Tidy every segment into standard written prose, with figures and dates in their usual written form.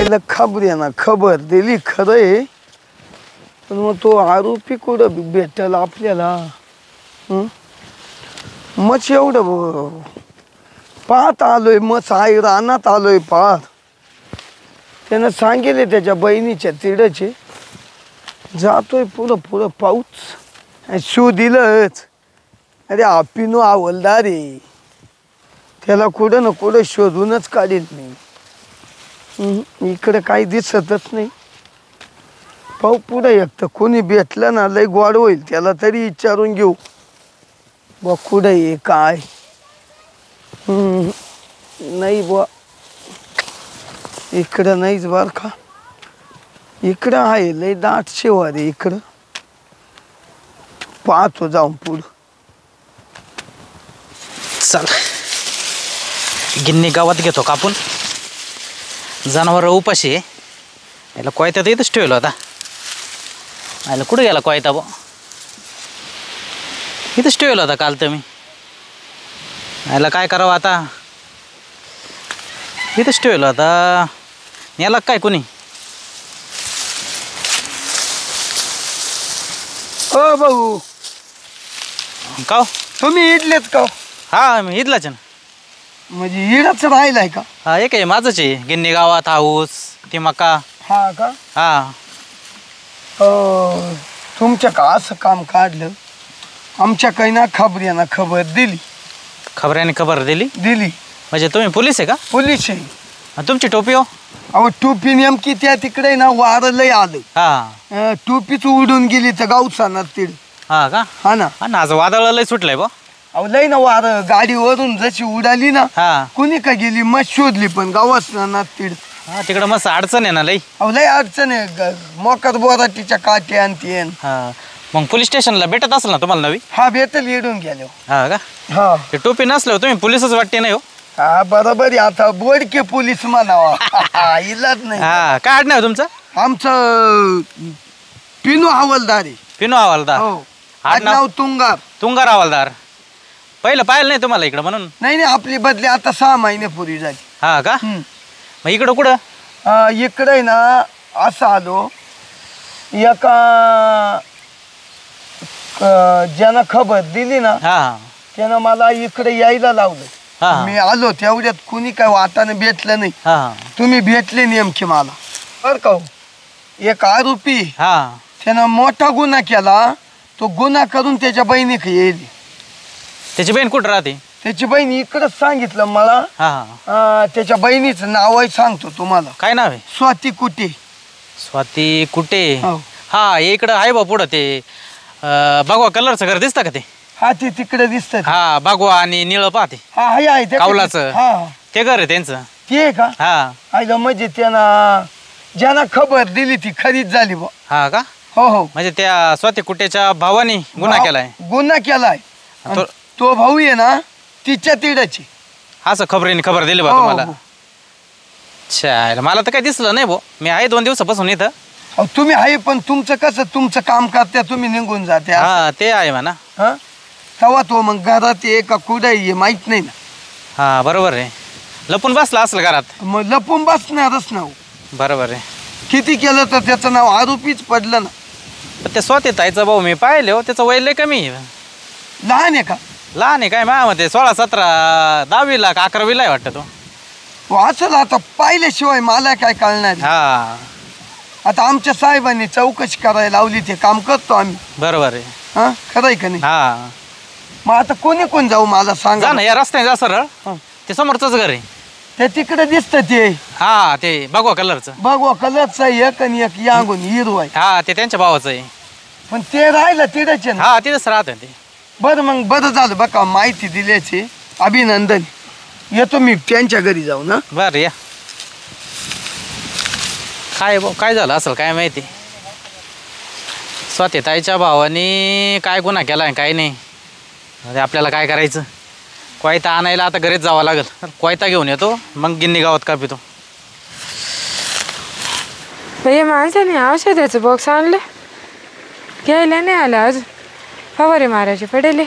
आईला खबऱ्यानं खबर दिली खरं आहे, पण मग तो आरोपी कुठं भेटल आपल्याला? मच एवढं पाहत आलोय, मच आई रानात आलोय पाहत. त्यानं सांगितले त्याच्या बहिणीच्या तिडचे, जातोय पुढं पुढं पाऊच शो दिलंच. अरे पिनू हवालदार आहे, त्याला कुठं ना कुठं शोधूनच काढील मी. इकडे काही दिसतच नाही. पाहू पुढं एक तर कोणी भेटलं ना लय गोड होईल, त्याला तरी विचारून घेऊ बा कुठं आहे काय. नाही बा इकडं नाहीच बर का, इकडं आहे लय दाट शेवार आहे इकडं. पाहतो जाऊन पुढं. चल गिन्नी गावात घेतो कापून. जनावर उपाशी आहे. याला कोयता तर इथंच ठेवलं होता. याला कुठं गेला कोयता बो? इथंच ठेवलं होता काल तर मी. याला काय करावं आता? इथंच ठेवलं होता. याला काय कोणी? ओ भाऊ, का तुम्ही इडलेत का? हा मी इथलाच आहे ना. म्हणजे इडच राहिलाय का? हा एक आहे माझंच आहे. गिन्नी गावात हाऊस ती मका. हा का? हा तुमच्या का असं काम काढलं? आमच्या काही ना खबऱ्यानं खबर दिली. खबऱ्याने खबर दिली? दिली म्हणजे तुम्ही पोलीस आहे का? पोलीस आहे. आणि तुमची टोपी हो? अहो टोपी नेमकी त्या तिकडे ना वारं लय आलं. हा टोपीच उडून गेली तर गावसाना तिड. हा का? हा ना. हा ना, आज वादळ लय सुटलंय बा. अहो लय ना वारं, गाडीवरून जशी उडाली ना हा कुणी का गेली मग शोधली पण गावात ना तिड. हा तिकडं मस्त अडचण आहे ना लई. अहो लय अडचण आहे. मोकर बोराटीच्या काठी आणते. हा मग पोलीस स्टेशनला भेटत असेल ना तुम्हाला नवी? हा भेटल येडून गेलो. हा का? हा ते टोपी नसल्यावर तुम्ही पोलीसच वाटते नाही हो? हा बरोबर आहे. आता बोडके पोलीस म्हणावा. इलाज नाही. हा काय आडनाव आहे तुमचं? आमचं पिनू हवालदार आहे. पिनू हवालदार. हो आडनाव? आडनाव तुंगार. तुंगार हवालदार. पहिलं पाहिलं नाही तुम्हाला इकडं म्हणून. नाही आपली बदली आता 6 महिन्यापूर्वी झाली. हा का? मग इकडं कुठं? इकडे ना असं आलो. एका ज्यानं खबर दिली ना हा त्यानं मला इकडे यायला लावलं. हा मी आलो तेवढ्यात कुणी काय वाटानं भेटलं नाही. हा तुम्ही भेटले नेमके मला बरं का. एक आरोपी हा त्यानं मोठा गुन्हा केला. तो गुन्हा करून त्याच्या बहिणीकडे येईल. त्याची बहीण कुठं राहते? त्याची बहीण इकडंच सांगितलं मला. हा त्याच्या बहिणीचं नाव सांगतो तुम्हाला. काय नाव आहे? स्वाती कुटे. स्वाती कुटे. हो. हा इकडं आहे बा पुढं ते भगवा कलरचं घर दिसतं का ते? हा ते तिकडे दिसत. हा भगवा आणि निळं पाहते हा आहे ते कावलाचं. हा ते घर आहे त्यांचं. ते आहे का? हा आयला म्हणजे त्यानं ज्यानं खबर दिली ती खरीच झाली बा. हा का? हो हो. म्हणजे त्या स्वाती कुटेच्या भावानी गुन्हा केलाय. गुन्हा केलाय. तो तो भाऊ आहे ना तिच्या तिडची. असं खबरीने खबर दिली बा हो, तुम्हाला? हो. अच्छा मला तर काही दिसलं नाही भाऊ. मी आहे 2 दिवसापासून इथं. अहो तुम्ही आहे पण तुमचं कसं तुमचं काम करत्या तुम्ही निघून जाते. हा ते आहे म्हणा. हा तेव्हा तो मग घरात ये का कुठं ये माहित नाही ना. हा बरोबर आहे. लपून बसला असेल घरात. मग लपून बसणारच ना. बरोबर आहे. किती केलं तर त्याचं नाव आरोपीच पडलं ना. पण ते स्वाती ताईचा भाऊ मी पाहिले हो. त्याचं वय लय कमी आहे. लहान आहे का? लहान आहे काय माझ्यामध्ये 16, 17, 10वीला का 11वीला आहे वाटतं तो. वाचल आता पाहिल्याशिवाय मला काय कळणार आहे? हा आता आमच्या साहेबांनी चौकशी करायला लावली. ते काम करतो आम्ही. बरोबर आहे. हा खरंय का नाही? हा मग आता कोण जाऊ मला जा सांगा ना या रस्त्याने जा सरळ. ते समोरचंच घर आहे. ते तिकडे दिसतं ते हा ते भगवा कलरचं. बघवा कलरचा एक आणि एक यांगून हिरो आहे. हा ते त्यांच्या भावाचं आहे. पण ते राहिलं तिथेच ना. हा तिथंच राहतं ते. बरं मग बरं झालं बघा माहिती दिल्याची अभिनंदन. येतो मी त्यांच्या घरी जाऊ ना. बरं या. काय भाऊ काय झालं असेल काय माहिती. स्वाती ताईच्या भावाने काय गुन्हा केला आहे काय नाही. अरे आपल्याला काय करायचं. कोयता आणायला आता घरीच जावं लागेल. कोयता घेऊन येतो मग गिन्नी गावात का पितो. भैया माणसाने औषधाचं बॉक्स आणलं घ्यायला नाही आलं अजून. फवारे मारायचे पडेले.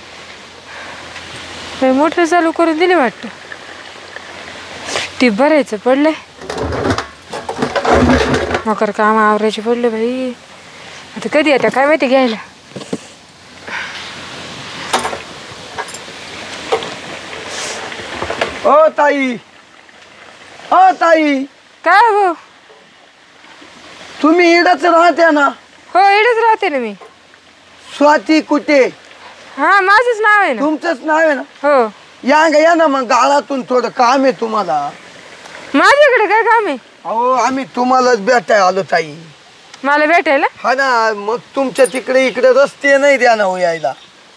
मोटर चालू करून दिली वाटतं. टीप भरायचं पडलंय. मकर काम आवरायचे पडले बाई. आता कधी येत्या काय माहिती घ्यायला. ओ ताई, ओ ताई, काय भाऊ? तुम्ही इडच राहत्या ना? हो इकडेच राहते ना मी. स्वाती कुठे? हा माझंच नाव आहे ना. तुमचंच नाव आहे ना? हो. या ना मग गाळातून थोडं काम आहे तुम्हाला. माझ्याकडे काय काम आहे? अहो आम्ही तुम्हालाच भेटाय आलो ताई. मला भेटायला? हा ना, मग तुमच्या इकडे रस्ते नाही द्या ना हो यायला.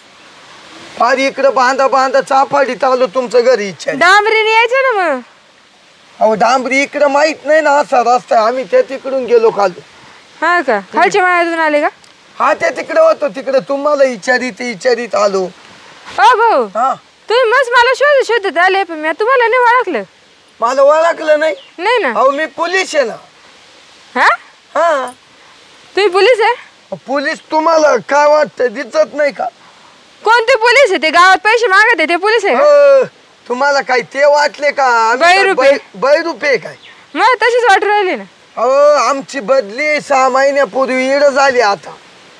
फार इकडं बांधा चापाडीत आलो तुमचं घरी. इच्छा डांबरीने यायचं ना मग. अहो डांबरी इकडं माहित नाही ना असा रस्ता आहे. आम्ही त्या तिकडून गेलो काल. हा का? खालच्या माळ्यातून आले का? हा त्या तिकडे होतो. तिकडे तुम्हाला विचारित आलो. हो भाऊ, हा तुम्ही मस्त मला शोधत आले पण मी तुम्हाला नाही ओळखलं. मला ओळखलं नाही? नाही ना. अहो मी पोलीस आहे ना. हा हा तुम्ही पोलीस आहे? पोलीस तुम्हाला काय वाटतं दिसत नाही का? कोणते पोलीस आहे? ते गावात पैसे मागत आहे ते पोलीस आहे का? तुम्हाला काय ते वाटले का? बैरुपे. बैरुपे काय? मग तशीच वाटू राहिले ना. अहो आमची बदली 6 महिन्यापूर्वी इड झाली आता.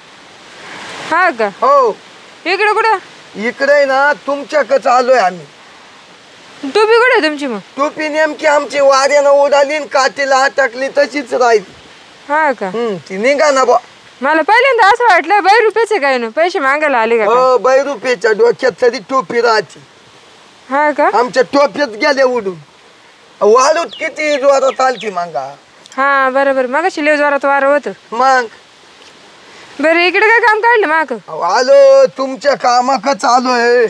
हा का? हो इकडे कुठं? इकडे ना तुमच्याकडे आलोय आम्ही. टोपी कुठे आहे तुमची मग? टोपी नेमकी आमची वाऱ्यानं उडाली आणि काठीला अटकली तशीच राहिली. हा का? ती निघा ना बा. मला पहिल्यांदा असं वाटलं रुपयाचे काय ना पैसे मागायला आले का काय? हो बैरुपेच्या डोक्यात तरी टोपी राहते. हा का? आमच्या टोप्यात गेल्या उडून. वाळूत किती जोरात आलती मांगा. हा बरोबर. मग शिलेव जोरात वारं होतं. मग बरं इकडे काय काम काढलं माग? आलो तुमच्या कामाकच आलोय.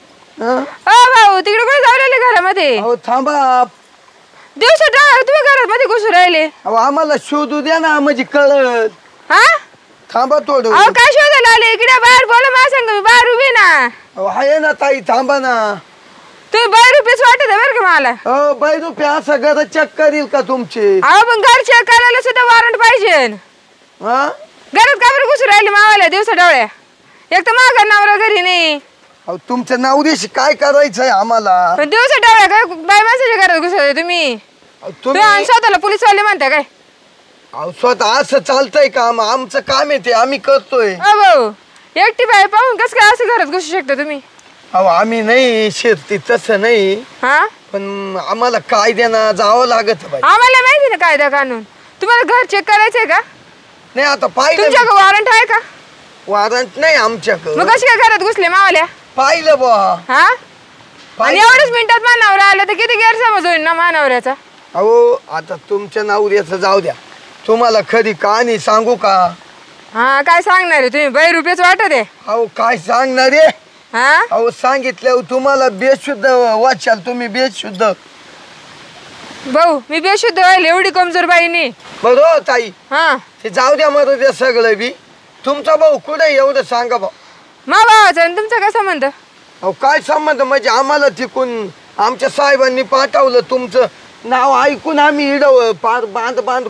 भाऊ तिकडे कुठे जाऊ राहिले घरामध्ये? अहो थांबा. दिवसा तुम्ही घरात मध्ये घुसू राहिले. अहो आम्हाला शोधू द्या ना म्हणजे कळत. हा थांबा थोडं. अहो काय शोधायला आले? इकडे बाहेर बोला मला सांग. मी बाहेर उभी ना. अहो आहे ना ताई थांबा ना. तुम्ही रुपयेच वाटत आहे बरं का मला. अहो बैरुपे असं घर चेक करील का तुमचे? अहो पण घर चेक करायला सुद्धा वॉरंट पाहिजे. हा घरात का बरं घुसू राहिले मावाला दिवसा डोळ्या? एक तर माझा नवरा घरी नाही. अहो तुमच्या नवरीशी काय करायचंय आम्हाला? पण दिवसा डोळ्या काय बाय माणसाच्या घरात घुसवते तुम्ही? तुम्ही स्वतःला पोलीस वाले म्हणता काय? अहो स्वतः असं चालतंय का? आमचं काम आहे ते आम्ही करतोय. भाऊ एकटी बाय पाहून कसं काय असं घरात घुसू शकता तुम्ही? अहो आम्ही नाही शिरती तसं नाही. हा पण आम्हाला कायद्यानं जावं लागत बाई. आम्हाला माहिती ना कायदा कानून. तुम्हाला घर चेक करायचंय का? नाही आता पाहिलं. तुमच्याकडे वॉरंट आहे का? वॉरंट नाही आमच्याकडं. मग कशी काय घरात घुसले मावाल्या? पाहिलं बा. हा आणि एवढ्याच मिनिटात मानावर आलं तर किती गैरसमज होईल ना मानावऱ्याचा. अहो आता तुमच्या नवऱ्याचं जाऊ द्या. तुम्हाला खरी कहाणी सांगू का? हा काय सांगणार आहे तुम्ही? रुपयेच वाटत आहे. अहो काय सांगणार रे? हा अहो सांगितलं तुम्हाला बेशुद्ध वाचाल. तुम्ही बेशुद्ध. भाऊ मी बेशुद्ध व्हायला एवढी कमजोर बाई नाही. बरोबर ताई. हा ते जाऊ द्या मरू द्या सगळं बी. तुमचा भाऊ कुठे एवढं सांगा भाऊ. मा भावाचा आणि तुमचा काय संबंध? अहो काय संबंध म्हणजे आम्हाला तिकून आमच्या साहेबांनी पाठवलं. तुमचं नाव ऐकून आम्ही इडव पार बांध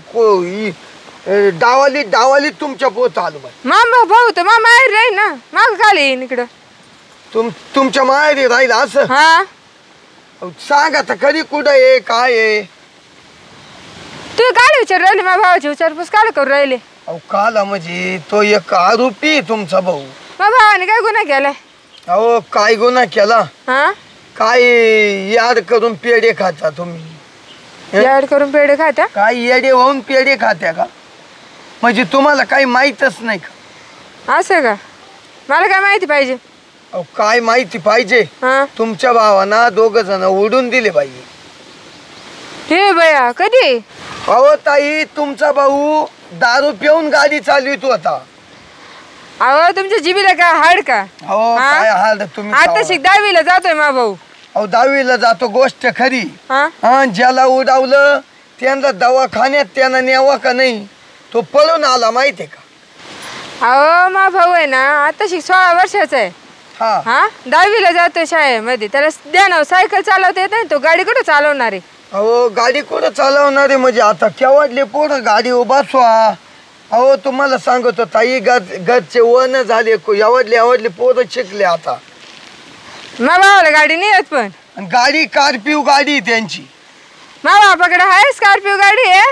डावाली तुमच्या पोत आलो बाई. मामा भाऊ तर मामा आहे राहील ना. माग खाली येईन इकडं. तुमच्या माहेरी राहिला असं? हा अहो, सांगा तर खरी कुठं आहे काय आहे? तुम्ही काल विचार राहिले मा भावाची विचारपूस काल करू राहिले? अहो काला म्हणजे तो एक आरोपी तुमचा भाऊ. मा भावाने काय गुन्हा केलाय? अहो काय गुन्हा केला? हा काय याड करून पेढे खाता तुम्ही? याड करून पेढे खात्या? काय येडे होऊन पेढे खात्या का? म्हणजे तुम्हाला काही माहीतच नाही का? असं का? मला काय माहिती पाहिजे? अहो काय माहिती पाहिजे? हा तुमच्या भावाना 2 जण उडून दिले बाई. हे बया कधी? अहो ताई तुमचा भाऊ दारू पिऊन गाडी चालवित होता. अहो तुमच्या जिबीला काय हाड का? अहो हा? काय हाल तुम्ही. आता शिक 10वीला जातोय मा भाऊ. अहो 10वीला जातो गोष्ट खरी. हा हा ज्याला उडावलं त्यांना दवाखान्यात त्यांना न्यावा का नाही? तो पळून आला माहितीये का? अहो मा भाऊ आहे ना आता शिक 16 वर्षाचा आहे. हा हा 10वीला जातोय शाळेमध्ये. त्याला द्या ना सायकल चालवता येत नाही. तो गाडी कुठं चालवणार आहे? अहो गाडी कुठं चालवणार आहे म्हणजे आता केवढले पोरं गाडी बसवा. अहो तुम्हाला सांगतो ताई घरचे वन झाले. एवढले पोरं शिकले आता. मा भावाला गाडी नाही येत पण. गाडी कार्पिव गाडी त्यांची. मा बापाकडे आहे स्कॉर्पिओ गाडी आहे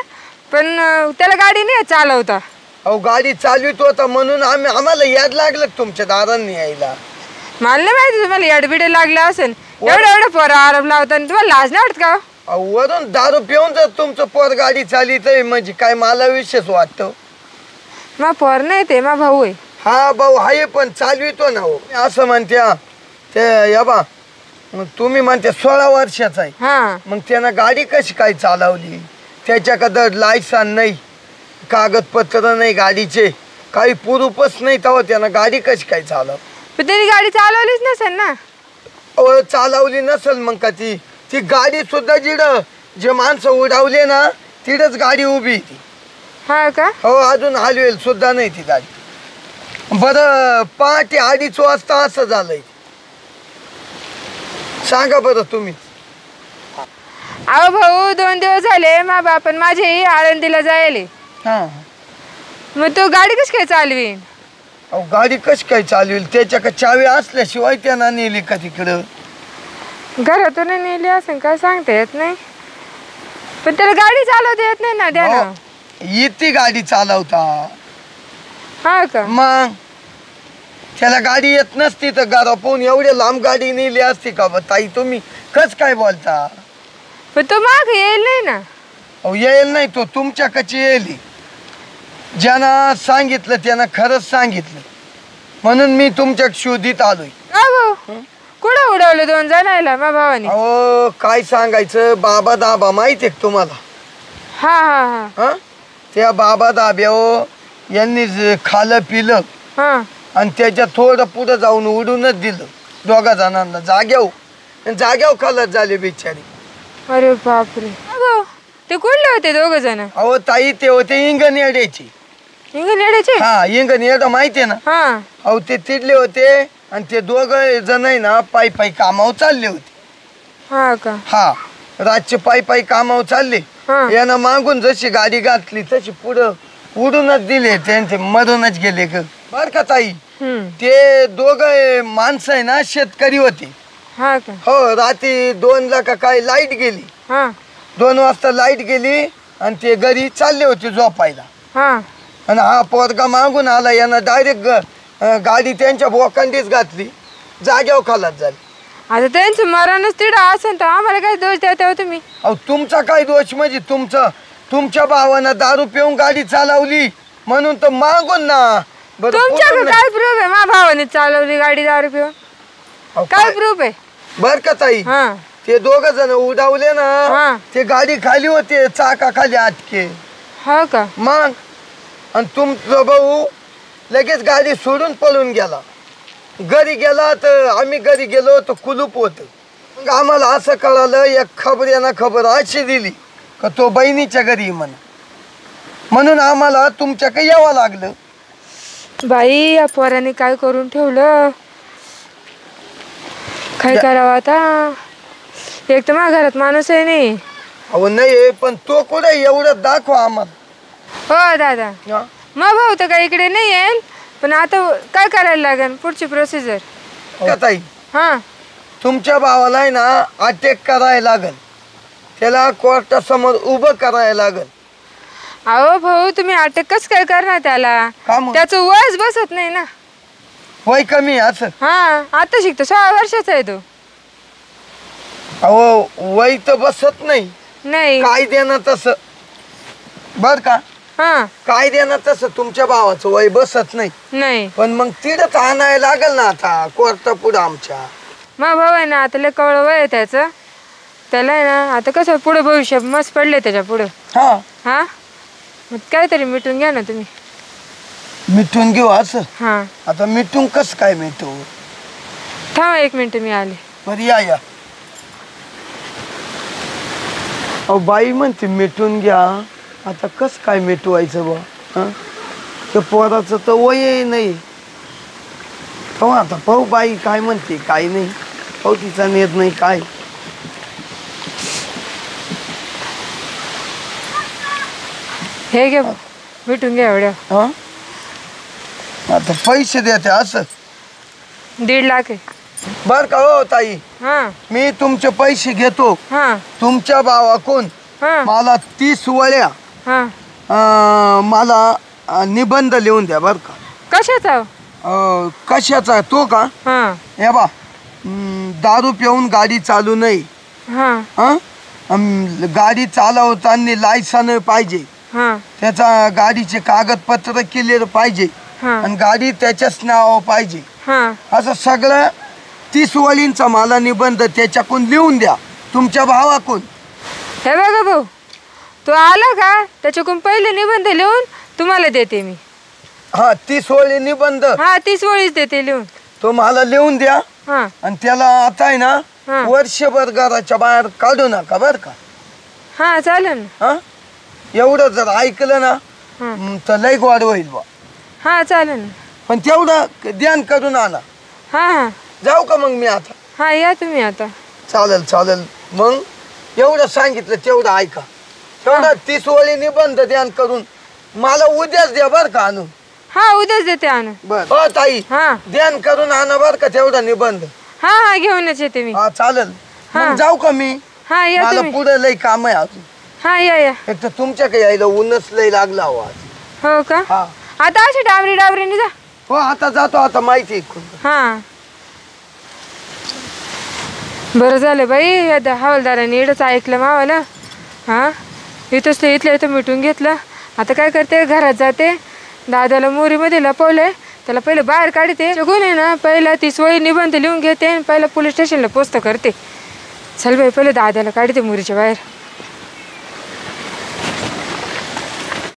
पण त्याला गाडी नाही चालवता. अहो गाडी चालवित होता म्हणून आम्हाला याद लागलं का तुमच्या दारांनी यायला. मला नाही माहिती तुम्हाला याडबिडे लागले असेल. एवढं पोरं आरोप लावता आणि तुम्हाला लाज नाही वाटत का? अहो वरून दारू पिऊन जर तुमचं पोर गाडी चालित म्हणजे काय मला विशेष वाटतं. मा पोर नाही ते मा भाऊ आहे. हा भाऊ आहे पण चालवितो ना हो. असं म्हणत्या ते या बा मग तुम्ही म्हणते 16 वर्षाचा आहे. हा मग त्यानं गाडी कशी काय चालवली? त्याच्याकडं लायसन नाही, कागदपत्र नाही गाडीचे, काही पुरूपच नाही, तेव्हा त्यानं गाडी कशी काय चालव? पण त्यांनी गाडी चालवलीच नसेल ना. अहो चालवली नसेल मग का ती गाडी सुद्धा जे माणसं उडावले ना तिथंच गाडी उभी ती. हा का? हो अजून हलवेल सुद्धा नाही ती गाडी. बरं पहाटे 2:30 वाजता असं झालंय. सांगा बरं तुम्ही. अहो भाऊ 2 दिवस झाले मा बापन माझे आळंदीला जायले. हा मग तो गाडी कशी काय चालवीन? अहो गाडी कशी काय चालवेल? त्याच्याकडे चावी असल्याशिवाय त्यांना नेली का तिकडं? घरातून नेली असं काय सांगता येत नाही. पण त्याला गाडी चालवता येत नाही ना त्यानं. येते गाडी चालवता. हा का? मग त्याला गाडी येत नसती तर घरापासून एवढे लांब गाडी नेली असती का? ताई तुम्ही कस काय बोलता? पण तो माग येईल नाही ना. अहो येईल नाही, तो तुमच्याकडे येईल. ज्यानं सांगितलं त्यानं खरंच सांगितलं म्हणून मी तुमच्या शोधित आलोय. भाऊ कुठं उडवलं 2 जणायला मा भावाने? अहो काय सांगायचं, बाबा दाबा माहिती आहे तुम्हाला? हा हा हा हा त्या बाबा दाब्या यांनी खालं पिलं हा आणि त्याच्या थोडं पुढं जाऊन उडूनच दिलं 2 जणांना जाग्यावर खालत झाले बिचारी. अरे बापरे. भाऊ ते कुठले होते 2 जण? अहो ताई ते होते इंगणेड्याचे. इंगनेड्याचे? हा इंगणेड माहितीये ना? हा अहो ते तिथले होते आणि ते 2 जण आहे ना पायी कामावर चालले होते. हा का? हा रातचे पायी कामावर चालले. हा यानं मागून जशी गाडी घातली तशी पुढं उडूनच दिले, त्यांचे मधूनच गेले ग. बर का ताई ते 2 माणसं आहे ना शेतकरी होते. हा का? हो रात्री 2ला का काय लाईट गेली. हा 2 वाजता लाईट गेली आणि ते घरी चालले होते झोपायला. हा आणि हा पोरगा मागून आला, यानं डायरेक्ट गाडी त्यांच्या बोकांडीच घातली, जाग्यावर खालात झाली. आता त्यांचं मरणच तिडं असेल तर आम्हाला काय दोष देता हो तुम्ही? अहो तुमचा काय दोष म्हणजे तुमच्या भावानं दारू पिऊन गाडी चालवली म्हणून तर मागून ना. बरं तुमच्याकडे काय प्रूफ आहे मा भावाने चालवली गाडी दारू पिऊन? काय प्रूफ आहे? बर का ताई हा ते 2 जण उडावले ना हा. ते गाडी खाली होते, चाका खाली अटके. हा का? मग आणि तुमचा भाऊ लगेच गाडी सोडून पळून गेला. घरी गेला तर आम्ही घरी गेलो तर कुलूप होतं. मग आम्हाला असं कळालं एक खबर अशी दिली का तो बहिणीच्या घरी म्हणून आम्हाला तुमच्याकडे यावं लागलं. बाई या पोराने काय करून ठेवलं, काय करावं आता? एक तर माझ्या घरात माणूस आहे नाही. अहो नाही पण तो कुठे एवढं दाखवा आम्हाला. हो दादा हा? मग भाऊ तर काही इकडे नाही येईल, पण आता काय करायला लागेल पुढची प्रोसिजर? का ताई हा तुमच्या भावाला आहे ना अटॅक करायला लागल, त्याला कोर्टासमोर उभं करायला लागल. अहो भाऊ तुम्ही अटक कस काय करणार त्याला? का मग? त्याचं वयच बसत नाही ना. वय कमी असं? हा आता शिकतो 16 वर्षाचा आहे तो. अहो वय तर बसत नाही. नाही कायद्यानं तसं बर का, हा कायद्यानं तसं तुमच्या भावाचं वय बसत नाही. नाही पण मग तिथंच आणायला लागल ना आता कोर्टा पुढं आमच्या. मग भाऊ आहे ना आता लय कवळं वय आहे त्याचं. त्याला आहे ना आता कसं पुढे भविष्य मस्त पडले त्याच्या पुढं. हा हा मग काहीतरी मिटून घ्या ना तुम्ही. मिठून घेऊ असं? हा आता मिठून कसं काय मिठू? थांबा 1 मिनिट मी आले. बरं या. अहो बाई म्हणते मिटून घ्या, आता कस काय मिटवायचं बा? त्या पोराचं तर वय नाही. हो आता पाहू बाई काय म्हणते काय नाही, पाहू तिचा निर्णय काय. हे घ्या मिटून घ्या एवढ्या. हा आता पैसे देते असं? 1.5 लाख आहे. बर का हो ताई, हा मी तुमचे पैसे घेतो. हा तुमच्या भावाकडून हा मला 30 वळ्या हा मला निबंध लिहून द्या बरं का. कशाचा? कशाचा तो का? हां हे बा दारू पिऊन गाडी चालू नये. हां हां गाडी चालवताना लायसन पाहिजे. हां त्याचा गाडीचे कागदपत्र क्लिअर पाहिजे हां आणि गाडी त्याच्याच नावावर पाहिजे. हां असं सगळं 30 वळींचा मला निबंध त्याच्याकडून लिहून द्या, तुमच्या भावाकडून. हे बघा भाऊ, तो आला का त्याच्याकडून पहिले निबंध लिहून तुम्हाला देते मी. हा 30 वळी निबंध हा 30 वळीच देते लिहून. तो मला लिहून द्या. हां आणि त्याला आता आहे ना हां. वर्षभर घराच्या बाहेर काढू नका बरं का. हां चालेल ना. हा एवढं जर ऐकलं ना तर लई गोड होईल बा. हां चालेल ना. पण तेवढं ध्यान करून आणा. हां हां जाऊ का मग मी आता? हां या तुम्ही आता. चालेल चालेल. मग एवढं सांगितलं तेवढं ऐका. तेवढं 30 वळी निबंध ध्यान करून मला उद्याच द्या बरं का आणून. हां उद्याच देते आणून. बर हो ताई, हां ध्यान करून आणा बरं का तेवढा निबंध. हां हां घेऊनच येते मी. हा चालेल. हा. मग जाऊ का मी? हां या मला तुम्ही. पुढे लई काम आहे अजून. हां या या. एक तर तुमच्याकडे यायला ऊनच लई लागला हो आज. हो का? हा आता अशी डाबरीने जा. हो आता जातो, आता माहिती आहे खूप. हां बरं झालं बाई, या हवालदाराने एवढंच ऐकलं मावाला. हां इथंच ते इथल्या इथं मिटून घेतलं. आता काय करते, घरात जाते, दादाला मोरीमध्ये लपवलंय, त्याला पहिले बाहेर काढते. गुण आहे ना, पहिला 30 वळी निबंध लिहून घेते आणि पहिला पोलीस स्टेशनला पोस्ट करते. चल बाई, पहिले दादाला काढते मोरीच्या बाहेर.